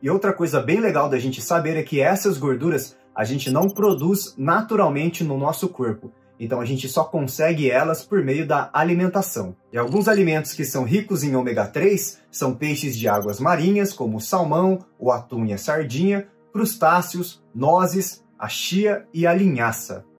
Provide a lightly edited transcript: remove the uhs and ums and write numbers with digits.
E outra coisa bem legal da gente saber é que essas gorduras a gente não produz naturalmente no nosso corpo. Então a gente só consegue elas por meio da alimentação. E alguns alimentos que são ricos em ômega 3 são peixes de águas marinhas, como o salmão, o atum e a sardinha, crustáceos, nozes, a chia e a linhaça.